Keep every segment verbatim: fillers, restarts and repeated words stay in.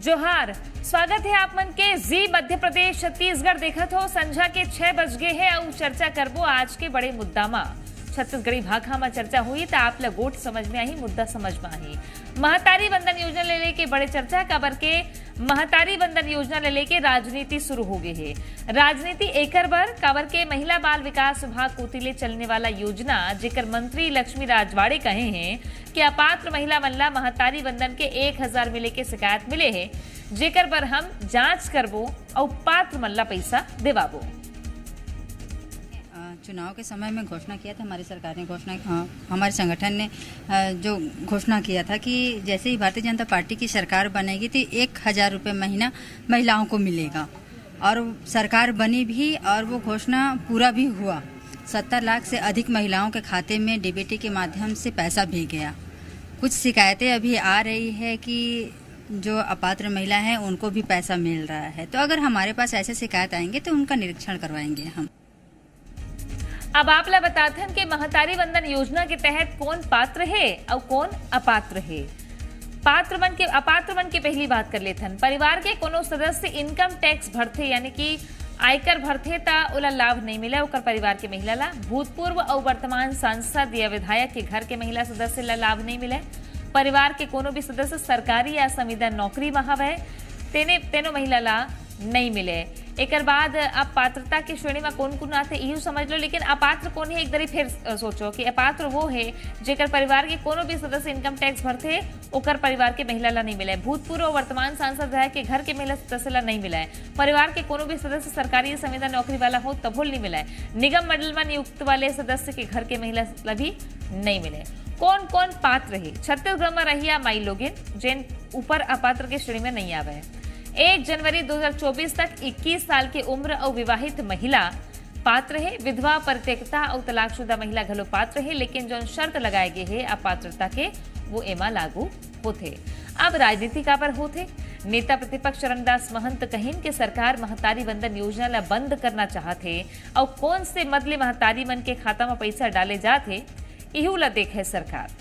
जोहार, स्वागत है आप मन के जी मध्य प्रदेश छत्तीसगढ़ देखत हो। संझा के छह बज गए है और चर्चा करबो आज के बड़े मुद्दा मा। छत्तीसगढ़ी भाषा में चर्चा हुई तो आप लोग गोट समझ में आई, मुद्दा समझ में आई। महतारी बंधन योजना ले लेके बड़े चर्चा काबर के महतारी बंधन योजना ले लेके राजनीति शुरू हो गई है। राजनीति एकर बर काबर के महिला बाल विकास विभाग कोतिले चलने वाला योजना जेकर मंत्री लक्ष्मी राजवाड़े कहे हैं कि अपात्र महिला मल्ला महतारी बंधन के एक हजार मिले के शिकायत मिले है, जेकर बर हम जांच करबो और पात्र मल्ला पैसा देवाबो। चुनाव के समय में घोषणा किया था हमारी सरकार ने, घोषणा हमारे संगठन ने जो घोषणा किया था कि जैसे ही भारतीय जनता पार्टी की सरकार बनेगी तो एक हजार रुपये महीना महिलाओं को मिलेगा, और सरकार बनी भी और वो घोषणा पूरा भी हुआ। सत्तर लाख से अधिक महिलाओं के खाते में डीबीटी के माध्यम से पैसा भी गया। कुछ शिकायतें अभी आ रही है कि जो अपात्र महिला हैं उनको भी पैसा मिल रहा है, तो अगर हमारे पास ऐसे शिकायत आएंगे तो उनका निरीक्षण करवाएंगे हम। अब आप ला बताते हैं कि महतारी बंधन योजना के तहत कौन पात्र है और कौन अपात्र है। पात्र बन के अपात्र बन के पहली बात कर लेते हैं। परिवार के कोनो सदस्य इनकम टैक्स भरते यानी कि आयकर भरते ता उला लाभ नहीं मिला, ओकर परिवार के महिला ला। भूतपूर्व और वर्तमान सांसद या विधायक के घर के महिला सदस्य ला लाभ नहीं मिले। परिवार के कोनो भी सदस्य सरकारी या संविदा नौकरी में हवे तेने तेनो महिला ला नहीं मिले। एक बाद अब पात्रता की श्रेणी में कौन कौन आते यू समझ लो, लेकिन अपात्र कौन है एक दरी फिर सोचो कि अपात्र वो है जेकर परिवार के कोनो भी सदस्य इनकम टैक्स भरते ओकर परिवार के महिला ला नहीं मिला है। भूतपूर्व और वर्तमान सांसद है के घर के महिला सदस्य ला नहीं मिला है। परिवार के कोनो भी सदस्य सरकारी संविदा नौकरी वाला हो तब नहीं मिला है। निगम मंडल में नियुक्त वाले सदस्य के घर के महिला ला भी नहीं मिले। कौन कौन पात्र है छत्तीसगढ़ में रहिया माई लोगिन जिन ऊपर अपात्र के श्रेणी में नहीं आवे है। एक जनवरी दो हजार चौबीस तक इक्कीस साल की उम्र और विवाहित महिला पात्र है। विधवा, परित्यक्ता और तलाकशुदा महिला घलो पात्र है, लेकिन जो शर्त लगाए गए है अपात्रता के वो एमा लागू होते। अब राजनीति का पर होते नेता प्रतिपक्ष चरणदास महंत कहिन कि सरकार महतारी बंधन योजना ला बंद करना चाहते और कौन से मदले महतारी मन के खाता में पैसा डाले जाते इहू ला देखे सरकार।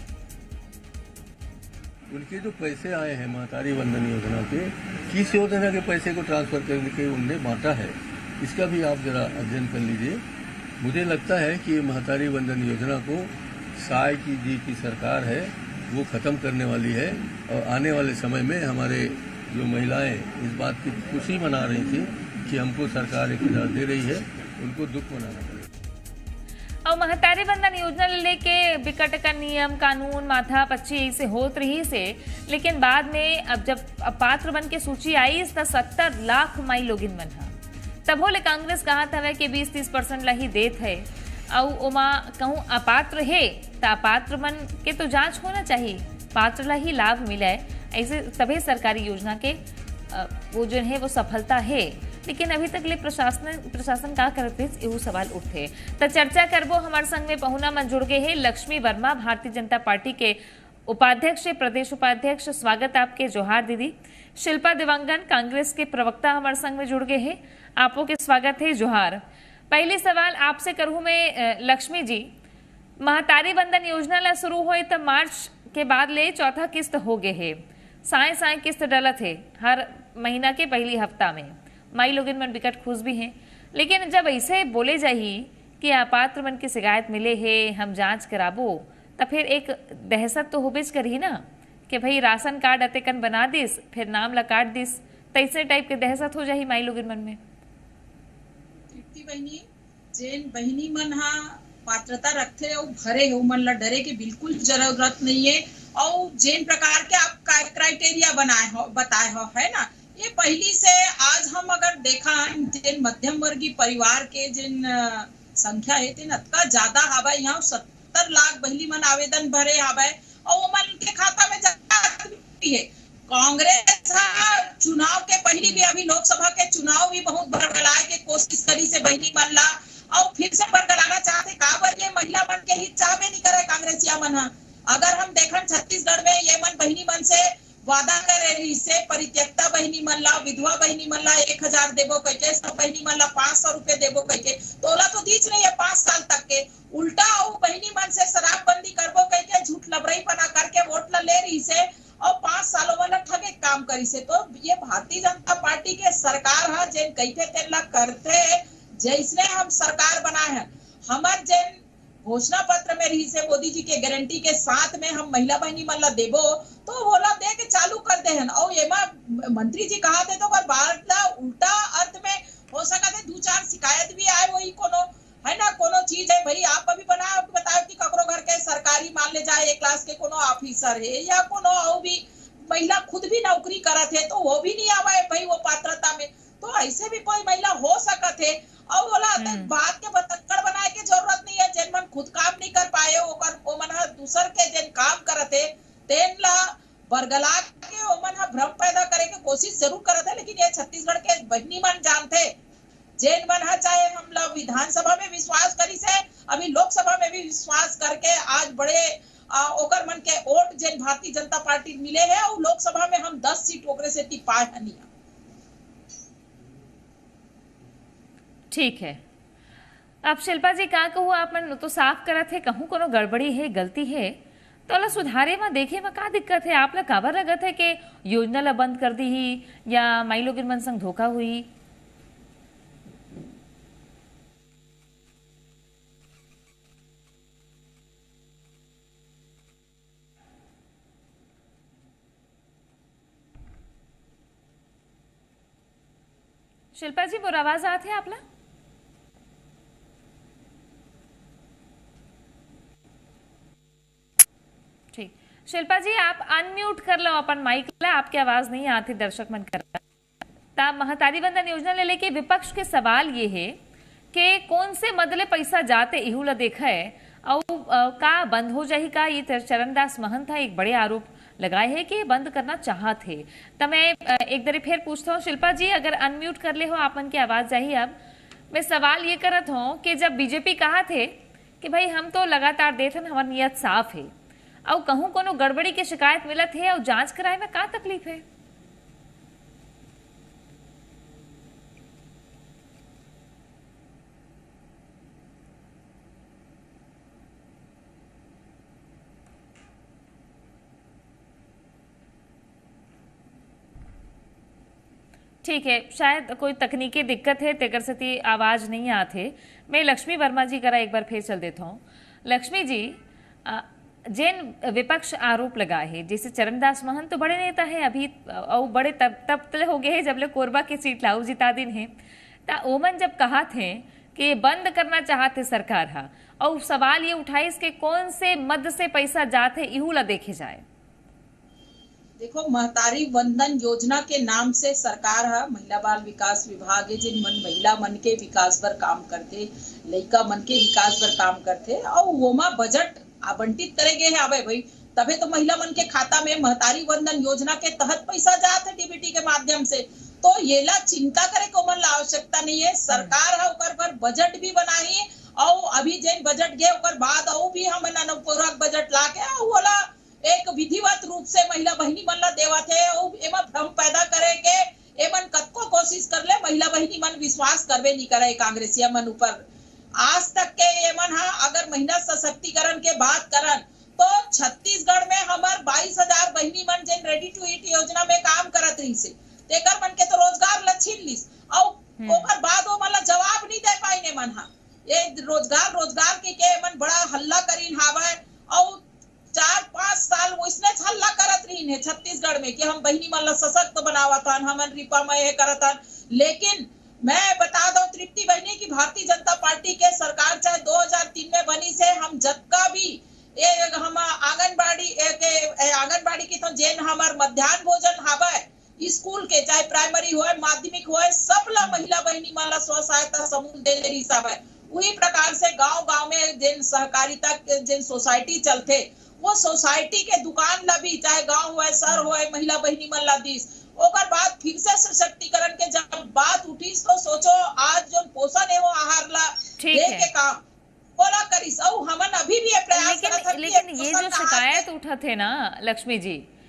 उनके जो पैसे आए हैं महतारी बंधन योजना के, किस योजना के पैसे को ट्रांसफर करके उनने बांटा है, इसका भी आप जरा अध्ययन कर लीजिए। मुझे लगता है कि ये महतारी बंधन योजना को साय की जी की सरकार है वो खत्म करने वाली है, और आने वाले समय में हमारे जो महिलाएं इस बात की खुशी मना रही थी कि हमको सरकार एक हजार दे रही है, उनको दुख मनाना पड़ेगा। और महतारी बंधन योजना लेके बिकट का नियम कानून माथा पच्ची ऐसे होत रही से, लेकिन बाद में अब जब अपात्र बन के सूची आई तो सत्तर लाख माई लोगिन मन हा तब होले कांग्रेस कहा था कि बीस तीस परसेंट ला ही देत है और ओमा कहूँ अपात्र है तो अपात्र मन के तो जांच होना चाहिए, पात्र ला ही लाभ मिला है, ऐसे तभी सरकारी योजना के वो जो है वो सफलता है। लेकिन अभी तक ले प्रशासन प्रशासन का करते एवं सवाल उठे। तो चर्चा करबो हमारे संग में पहुना मन जुड़ गए है लक्ष्मी वर्मा, भारतीय जनता पार्टी के उपाध्यक्ष प्रदेश उपाध्यक्ष। स्वागत आपके। जोहार दीदी। शिल्पा देवांगन कांग्रेस के प्रवक्ता हमारे संग में जुड़ गए हैं, आपो के स्वागत है। जोहार। पहले सवाल आपसे करूं मैं लक्ष्मी जी, महतारी बंधन योजना ला शुरू हुई तो मार्च के बाद ले चौथा किस्त हो गए है, साय साय किस्त डलत है हर महीना के पहली हफ्ता में। माई लोग मन बिकट खुश भी हैं, लेकिन जब ऐसे बोले जाही कि अपात्र मन की शिकायत मिले है हम जांच कराबो तो फिर एक दहशत तो होबेज करी ना कि भाई राशन कार्ड अतेकन बना दिस फिर नाम ला काट दिस, तैसे टाइप के दहशत हो जाही माई लोग मन में। बहनी जेन बहनी मन हा पात्रता रखते और भरे हो मन ला डरे की बिल्कुल जरूरत नहीं है। और जेन प्रकार के आप क्राइटेरिया बनाए हो बताए हो है ना, ये पहली से आज हम अगर देखा जिन मध्यम वर्गीय परिवार के जिन संख्या है तीन अतका ज्यादा हवा, यहाँ सत्तर लाख बहली मन आवेदन भरे हवा और मन के खाता में जाती है। कांग्रेस चुनाव के पहली भी अभी लोकसभा के चुनाव भी बहुत बरगलाए के कोशिश करी से बहनी मन ला और फिर से बरगलाना चाहते काबर ये महिला मन के हित चाहबे नहीं करे कांग्रेसिया मन। अगर हम देखन छत्तीसगढ़ में ये मन बहनी मन से वादा करे रही से परित्यक्ता बहनी मन ला, विधवा बहनी मन ला एक हजार देबो कह, सब बहनी मन ला पांच सौ रुपए देबो कह के, तोला तो दीच नहीं है पांच साल तक के। उल्टा वो बहनी मन से शराबबंदी करबो कह के झूठ लबड़ई पना करके वोट ला ले रही से और पांच सालों वाला ठगे काम करी से। तो ये भारतीय जनता पार्टी के सरकार है जेन कहते तेला करते, जैसे हम सरकार बनाए हैं हमार जेन घोषणा पत्र में रही से मोदी जी के गारंटी के साथ में हम महिला बहनी मन ला देबो तो बोला दे के चालू कर दे हैं। और ये मंत्री जी कहा थे तो बार उल्टा अर्थ में हो सका थे दो चार शिकायत भी आए वही कोनो है ना, कोनो चीज है भाई आप अभी बना बताओ कि ककरो घर के सरकारी मान ले जाए एक क्लास के कोनो ऑफिसर है या कोनो और भी महिला खुद भी नौकरी करत है तो वो भी नहीं आवा भाई वो पात्रता में, तो ऐसे भी कोई महिला हो सकत है। और बोला बात के बतक्कड़ बनाए के जरूरत नहीं है, जेन मन खुद काम नहीं कर पाए ओकर ओ मन दूसर के जेन काम करत है तेन ला बरगला के ओ मन भ्रम पैदा करे के कोशिश जरूर करत है। लेकिन ये छत्तीसगढ़ के बहनी मन जानते जेन मन है चाहे हम लोग विधानसभा में विश्वास करी से अभी लोकसभा में भी विश्वास करके आज बड़े आ, ओकर मन के वोट जेन भारतीय जनता पार्टी मिले है और लोकसभा में हम दस सीट ओकरे से ती पाए हनी। ठीक है, अब शिल्पा जी का कहूँ आप मन तो साफ करा थे, कहूँ कोनो गड़बड़ी है गलती है तो ला सुधारे में देखे में का दिक्कत है? आप ला काबर लगत है कि योजना ला बंद कर दी ही या माई लोगिन मन संग धोखा हुई? शिल्पा जी मोर आवाज आते है आप ला? ठीक, शिल्पा जी आप अनम्यूट कर लो अपन माइक ला, आपकी आवाज नहीं आती दर्शक मन कर। ता महतारी वंदन योजना ले लेके विपक्ष के सवाल ये है कि कौन से मदले पैसा जाते इहू ला देखा है और का बंद हो जाही का? ये चरणदास महंत एक बड़े आरोप लगाए है कि बंद करना चाहत है। तो मैं एक दरी फिर पूछता हूँ शिल्पा जी, अगर अनम्यूट कर ले हो आपन की आवाज जाही। अब मैं सवाल ये करत हूँ कि जब बीजेपी कहा थे कि भाई हम तो लगातार देथन हमार नियत साफ है और कहूँ कोनो गड़बड़ी की शिकायत मिलत है और जांच कराए में का तकलीफ है? ठीक है, शायद कोई तकनीकी दिक्कत है तेकर से आवाज नहीं आते। मैं लक्ष्मी वर्मा जी करा एक बार फिर चल देता हूँ। लक्ष्मी जी, जैन विपक्ष आरोप लगाए है जैसे चरणदास महंत तो बड़े नेता है अभी और बड़े तब तब तले हो गए हैं जब ले कोरबा की सीट लाऊ जिता दिन है, ता ओमन जब कहा थे कि ये बंद करना चाहते सरकार हा और सवाल ये उठाए इसके कौन से मद से पैसा जाते इहू ला देखे जाए। देखो महतारी वंदन योजना के नाम से सरकार है महिला बाल विकास विभाग है जिन मन महिला मन के विकास पर काम करते, लड़का मन के विकास पर काम करते और वोमा बजट आवंटित करेंगे है आवे भाई तबे तो महिला मन के खाता में महतारी वंदन योजना के तहत पैसा जाते डीबीटी के माध्यम से। तो ये ला चिंता करे को मन ला आवश्यकता नहीं है, सरकार है ओकर पर बजट भी बनाई और अभी जैन बजट गए ओकर बाद और भी हम अनुपूरक बजट ला के वाला एक विधिवत रूप से महिला बहनी मन ला देवा थे और एमा भ्रम पैदा करे के एमन कतको कोशिश कर ले महिला बहनी मन विश्वास करबे नहीं करे कांग्रेसिया मन ऊपर। आज तक के एमन हा अगर महिला सशक्तिकरण के बात करन तो छत्तीसगढ़ में हमार बाईस हजार बहनी मन जिन रेडी टू ईट योजना में काम करत रही से तेकर मन के तो रोजगार ला छीन लिस और ओकर बाद वो मन ला जवाब नहीं दे पाई ने मन हा ये रोजगार रोजगार के के मन बड़ा हल्ला करीन हावे और चार पांच साल वो इसने हल्ला करत रही है छत्तीसगढ़ में कि हम बहनी मन ला सशक्त बनावतन हमन रिपा में करतन। लेकिन मैं बता दो तृप्ति बहनी की भारतीय जनता पार्टी के सरकार चाहे दो हजार तीन में बनी से हम जब का भी ये हम आंगनबाड़ी आंगनबाड़ी की तो जेन हमार मध्याह्न भोजन हावे स्कूल के चाहे प्राइमरी हो माध्यमिक हो सब ला महिला बहनी मन ला स्व सहायता समूह दे रही सब है। वही प्रकार से गांव गांव में जिन सहकारिता जिन सोसाइटी चलते वो सोसाइटी के दुकान ला भी चाहे गांव हो शहर हो महिला बहनी मन ला दीस ओकर बाद फिर से सशक्तिकरण के जब बात उठी तो सोचो आज जो पोषण है वो आहार ला दे के काम बोला करिस और हमन अभी भी ये प्रयास करत हन। लेकिन ये जो शिकायत उठा थे ना लक्ष्मी जी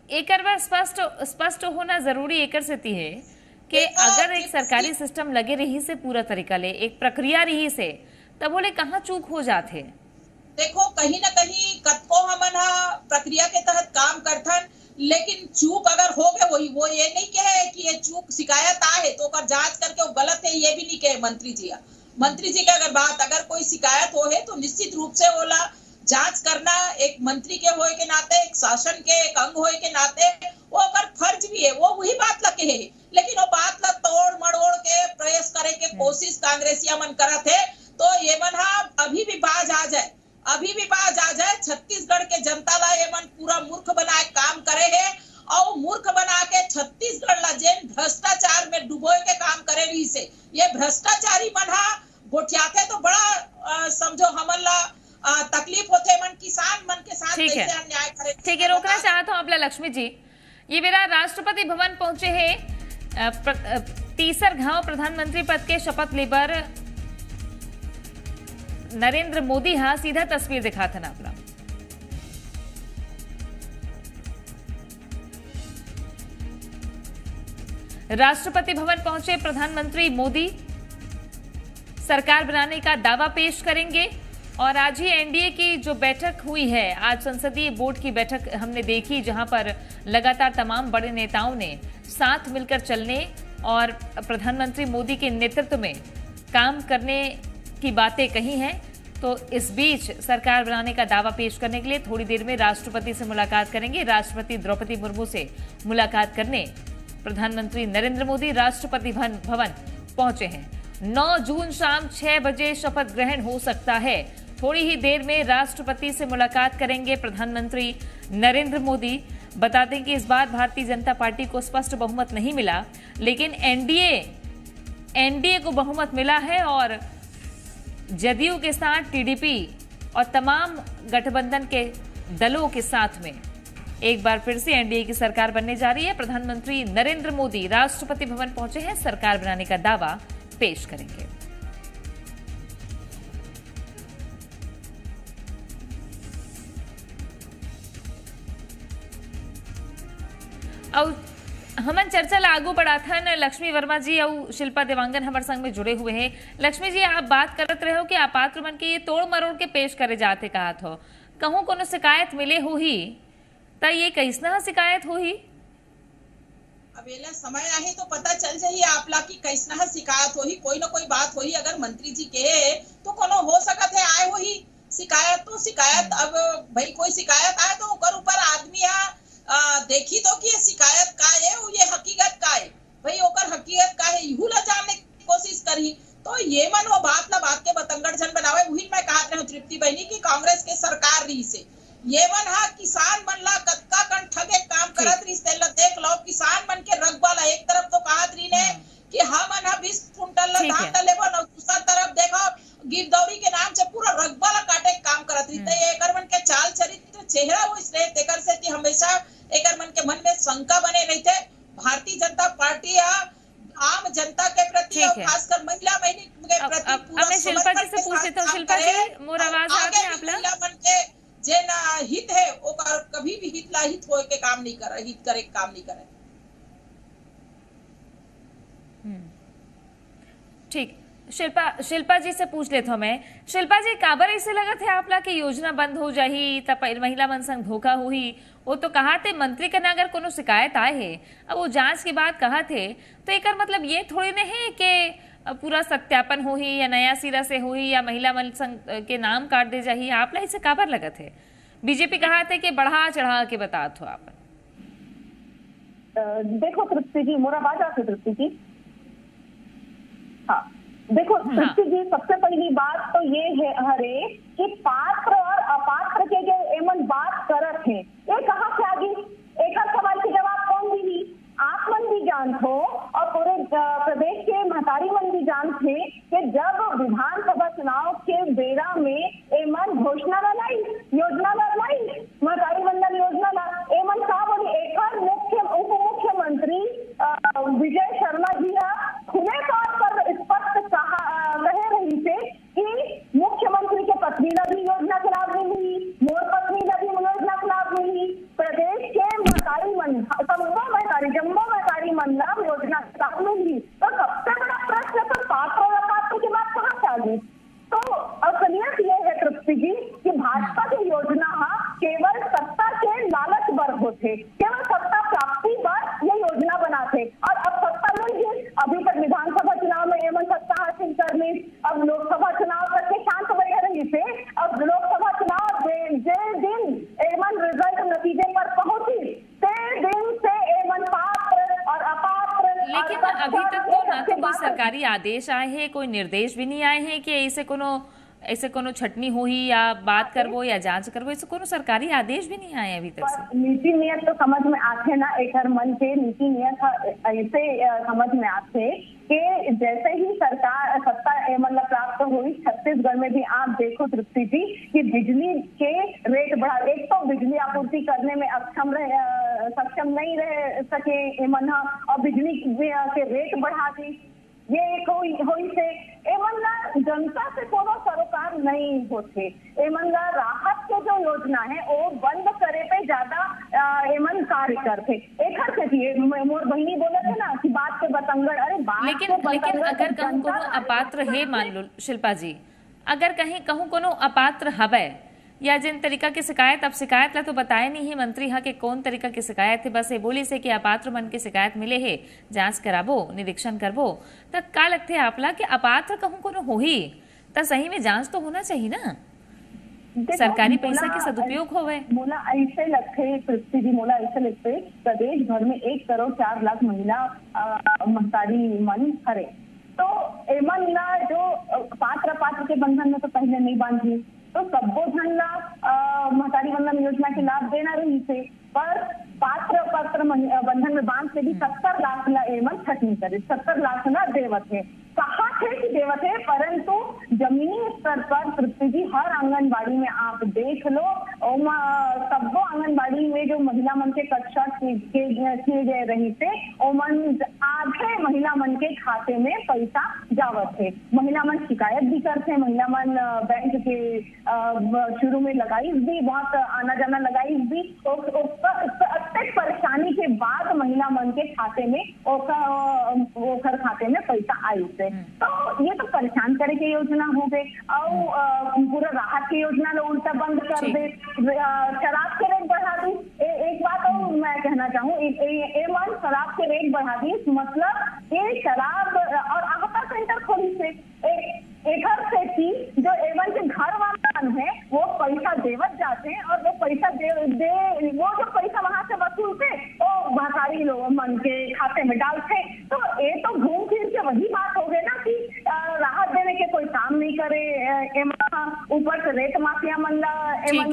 एक बार स्पष्ट स्पष्ट होना जरूरी एकर से ती है कि अगर एक सरकारी सिस्टम लगे रही से पूरा तरीका ले एक प्रक्रिया रही से तब बोले कहाँ चूक हो जाते। देखो कहीं ना कहीं कतको हमन प्रक्रिया के तहत काम करथन, लेकिन चूक अगर हो गए वही वो ये नहीं कहे कि ये चूक शिकायत आए तो कर जांच करके वो गलत है, ये भी नहीं कहे मंत्री जी। मंत्री जी की अगर बात अगर कोई शिकायत हो है तो निश्चित रूप से ओला जांच करना एक मंत्री के होए के नाते, एक शासन के एक अंग होए के नाते वो अगर फर्ज भी है, वो वही बात लगे है। लेकिन वो बात ला तोड़ मड़ोड़ के प्रयास करे के कोशिश कांग्रेसिया मन करत है, तो ये मन अभी भी बाज आ जाए, अभी भी बाज आ जाए। छत्तीसगढ़ के जनता ला ये मन पूरा मूर्ख बनाए काम करे है और मूर्ख बना के छत्तीसगढ़ ला जेन भ्रष्टाचार में डुबोए के काम करे रही से ये भ्रष्टाचारी मन गोठियाते तो बड़ा आ, समझो हमन ला आ, तकलीफ होते मन किसान मन के साथ कैसे अन्याय करे। ठीक है, रोकना चाहता हूँ आपला लक्ष्मी जी। ये मेरा राष्ट्रपति भवन पहुंचे है तीसर गांव प्रधानमंत्री पद के शपथ लेबर नरेंद्र मोदी हाँ सीधा तस्वीर दिखा था ना अपना। राष्ट्रपति भवन पहुंचे प्रधानमंत्री मोदी सरकार बनाने का दावा पेश करेंगे और आज ही एनडीए की जो बैठक हुई है, आज संसदीय बोर्ड की बैठक हमने देखी जहां पर लगातार तमाम बड़े नेताओं ने साथ मिलकर चलने और प्रधानमंत्री मोदी के नेतृत्व में काम करने की बातें कही हैं। तो इस बीच सरकार बनाने का दावा पेश करने के लिए थोड़ी देर में राष्ट्रपति से मुलाकात करेंगे। राष्ट्रपति द्रौपदी मुर्मू से मुलाकात करने प्रधानमंत्री नरेंद्र मोदी राष्ट्रपति भवन पहुंचे हैं। नौ जून शाम छह बजे शपथ ग्रहण हो सकता है। थोड़ी ही देर में राष्ट्रपति से मुलाकात करेंगे प्रधानमंत्री नरेंद्र मोदी। बता दें कि इस बार भारतीय जनता पार्टी को स्पष्ट बहुमत नहीं मिला, लेकिन एनडीए एनडीए को बहुमत मिला है और जदयू के साथ टीडीपी और तमाम गठबंधन के दलों के साथ में एक बार फिर से एनडीए की सरकार बनने जा रही है। प्रधानमंत्री नरेंद्र मोदी राष्ट्रपति भवन पहुंचे हैं, सरकार बनाने का दावा पेश करेंगे। और हमन चर्चा लागू बढ़ा था न लक्ष्मी वर्मा जी और शिल्पा देवांगन हमारे संग में जुड़े हुए हैं। लक्ष्मी जी, आप बात करते रहे हो कि अपात्र मन के ये तोड़ मरोड़ के पेश करे जाते कहा थो, कहूं कोनो शिकायत मिले हो ही तो ये कैसना शिकायत हो ही? अबेला समय आहे तो पता चल जाही आपला की कैसना शिकायत होही, कोई ना कोई बात होही। अगर मंत्री जी के तो कोनो हो सकत है आए होही शिकायत, तो शिकायत अब भाई कोई शिकायत आए तो ओकर ऊपर आदमी आ, आ, देखी तो कि शिकायत का है ये हकीकत का है, भाई ओकर हकीकत का है यहू ला जानने की कोशिश करी। तो ये मन वो बात ना बात के बतंगड़ जन बनावे। वही मैं कहत रही हूँ तृप्ति बहनी की कांग्रेस के सरकार रही से ये मन हा किसान मन ला कत्का कन ठगे काम करत रही से देख लो। किसान मन के रगबा ला एक तरफ तो कहत रही ने कि हम ना बीस कुंटल ला धान ला लेबो और दूसरा तरफ देखो गिरदौरी के नाम से पूरा रगबा ला काटे काम करत रही। तो ये एकर मन के चाल चरित्र चेहरा वो इस रहे तेकर से कि हमेशा एकर मन के मन में शंका बने रहते। भारतीय जनता पार्टी आम जनता के प्रति और खासकर महिला बहनी के प्रति पूरा शिल्पा जी से पूछ लेता हूं। शिल्पा जी, मोर आवाज आ गई आपला? महिला मन के जे ना हित है वो कभी भी हित ला हित होए के काम नहीं करे, हित करे के काम नहीं करे। ठीक, शिल्पा शिल्पा जी से पूछ लेता हूं मैं। शिल्पा जी, काबर ऐसे लगा थे आपला की योजना बंद हो जाही तब महिला मन संग धोखा हुई? वो तो कहा थे मंत्री का अगर कोनो शिकायत आए है, अब वो जांच के बाद कहा थे तो एक मतलब ये थोड़ी नहीं है कि पूरा सत्यापन हो ही या नया सिरा से हो ही या महिला मन संघ के नाम काट दे जाही। आप ला इसे काबर लगा थे? बीजेपी कहा थे कि बढ़ा चढ़ा के बता थो आप। देखो तृप्ति जी, मोरा बात आते तृप्ति जी। हाँ देखो तृप्ति जी, सबसे पहली बात तो ये है हरे कि पात्र और अपात्र के जो एमन बात करत है ये कहाँ से आगे? एक सवाल के जवाब कौन दी? आप मन भी जान हो और पूरे प्रदेश के महतारी मन भी जान थे कि जब विधानसभा चुनाव के बेरा में एमन घोषणा लाई, योजना लाई, महतारी वंदन योजना ला एमन का बोली एक मुख्य उप मुख्यमंत्री विजय शर्मा जी खुले तौर पर स्पष्ट कहे रही थे कि मुख्यमंत्री के पत्नी ला भी योजना के लाभ मिली, मोर पत्नी ला भी योजना के लाभ मिली, प्रदेश के महतारी महतारी मंडल योजना लाभ मिली। तो सबसे बड़ा प्रश्न तो पात्र और अपात्र की बात कहाँ से आ गई? तो असलियत ये है तृप्ति जी कि भाजपा की योजना केवल सत्ता के लालच बर होते, केवल सत्ता प्राप्ति पर ये योजना बनाते। और अब सत्ता मिल गई, अभी तक विधानसभा चुनाव में एवं सत्ता हासिल करनी, अब लोकसभा चुनाव तक के शांत बने रही से अब लोकसभा चुनाव जे दिन एवं रिजल्ट नतीजे पर पहुंची ते दिन से एवं पात्र और अपात्र। लेकिन अभी तक तो ना तो कोई सरकारी आदेश आए हैं, कोई निर्देश भी नहीं आए हैं कि ऐसे कोनो ऐसे कोनो छटनी हुई या बात करवो या जांच करवो, ऐसे कोनो सरकारी आदेश भी नहीं आए अभी तक से। नीति नियत तो समझ में आते ना, एक मन के नीति नियत ऐसे समझ में आते कि जैसे ही सरकार सत्ता मतलब प्राप्त हुई छत्तीसगढ़ में भी आप देखो तृप्ति जी कि बिजली के रेट बढ़ा, एक तो बिजली आपूर्ति करने में अक्षम रहे सक्षम नहीं रह सके एमन, और बिजली के रेट बढ़ा दी, ये एक हुई हुई से एमन जनता से कोनो सरोकार नहीं होते। एमन राहत के जो योजना है वो बंद करे पे ज्यादा एमन कार्य करते। एक से मोर बहिनी बोले थे ना कि बात के बतंगड़, अरे बात लेकिन लेकिन अगर कहूँ कोनो अपात्र है, मान लो शिल्पा जी, अगर कहीं कहूँ कोनो अपात्र हवे या जिन तरीका की शिकायत, अब शिकायत ला तो बताए नहीं है मंत्री हाँ के कौन तरीका की शिकायत है, बस ये बोली से कि अपात्र मन की शिकायत मिले है, जांच कराबो, निरीक्षण करबो, तो का लगते है आपला कि अपात्र कहूँ कोनो हो ही तो सही में जांच तो होना चाहिए ना, सरकारी पैसा के सदुपयोग होवे। मोला ऐसे लगते तृप्ति जी, मोला ऐसे लगते प्रदेश भर में एक करोड़ चार लाख महिला महतारी मन हरे, तो एमन ला जो पात्र पात्र के बंधन में तो पहले नहीं बांधी, तो सबो धन ला महतारी बंधन योजना के लाभ देना रही थे, पर पात्र पत्र बंधन में बांध से भी सत्तर लाख ला एमन छटनी करे, सत्तर लाख ला देवत है, कहा थे कि देवत है, परंतु जमीनी स्तर पर तृप्ति जी हर आंगनबाड़ी में आप देख लो, सबो आंगनबाड़ी में जो महिला मन के कक्षा किए गए रही थे ओमन आधे महिला मन के खाते में पैसा जावत है। महिला मन शिकायत भी करते, महिला मन बैंक के शुरू में लगाई भी, बहुत आना जाना लगाई भी, अत्यधिक परेशानी के बाद महिला मन के खाते में ओखर खाते में पैसा आई थे। तो ये तो परेशान करे के योजना हो गए, और पूरा राहत की योजना लोग उल्टा बंद कर दे, शराब के रेट बढ़ा दी। ए, एक बात और मैं कहना चाहूँ, एमन शराब के रेट बढ़ा दी, मतलब ये शराब और आहता सेंटर खोली से एक से की जो एवन के घर वाला है वो पैसा देवत जाते हैं, और वो पैसा दे, दे वो जो पैसा वहां से वसूलते वो महतारी लोग मन के खाते में डालते। तो ये तो घूम फिर के वही बात हो गई ना कि राहत देने के कोई काम नहीं करे, ऊपर से रेट माफिया मंदा एवं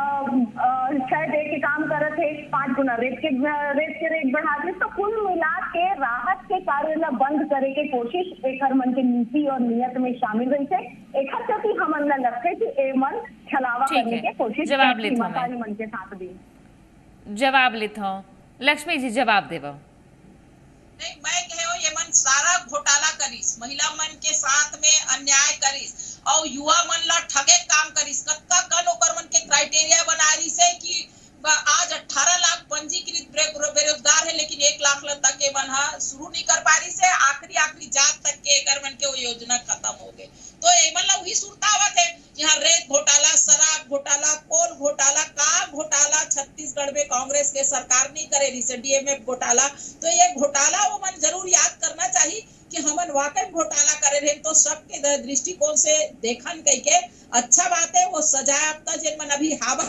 छह डे के काम करे थे, पांच गुना रेट के रेट के रेट बढ़ा दी। तो कुल मिला के राहत के कार्य ला बंद करे के कोशिश एक मन के नीति और नियत में शामिल रही थे। एक चौथी हम लगते कि ए मन छलावा करने के कोशिश जवाब लेता हूं मन के साथ भी जवाब लेता हूं। लक्ष्मी जी जवाब देवा। नहीं, मैं कहो ये मन सारा घोटाला करीस, महिला मन के साथ में अन्याय करीस और युवा मन ला ठगे काम करीस। कत्ता कन ओकर मन के क्राइटेरिया बना रही से कि आज अठारह लाख पंजीकृत बेरोजगार है, लेकिन एक लाख तक के मन शुरू नहीं कर पा रही से, आखिरी आखिरी जात तक के एकर मन के वो योजना खत्म हो गए। तो एमन ला वही सुरतावत है यहाँ रेत घोटाला, शराब घोटाला, कोल घोटाला, का घोटाला छत्तीसगढ़ में कांग्रेस के सरकार नहीं करे रही से, डीएमएफ घोटाला। तो ये घोटाला वो मन जरूर याद करना चाहिए कि हमन वाकई घोटाला करे रहे, तो सबके दृष्टिकोण से देखन कह के अच्छा बात है वो सजाया। अब तक जिन मन अभी हावा